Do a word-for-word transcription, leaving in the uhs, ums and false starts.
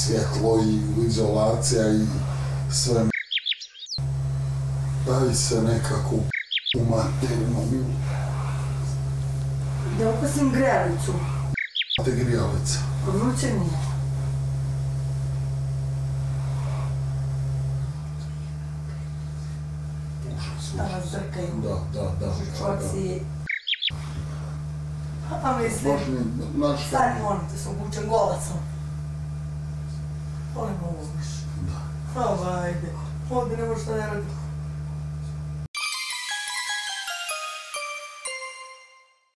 svjetlo i izolacija i sve. Daj se nekako u materinu milu. Da upasim grijalicu. Te grijalica. Vruće mi je. Da vas drkaju. Da, da, da. Žučoci. A mislim, sad molim te se obučem, gola sam. Volim ovo uzmiš. Da. Ovo, ajde. Ovdje ne možeš da ne radim.